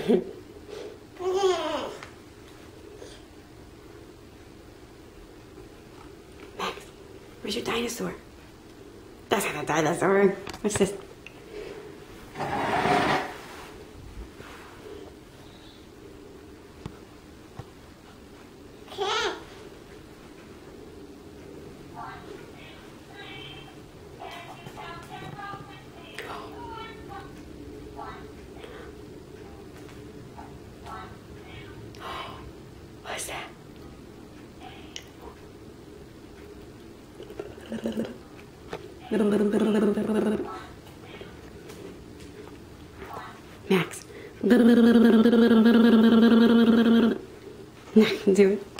Max, where's your dinosaur? That's not a dinosaur. What's this? What's that? Max. Do it.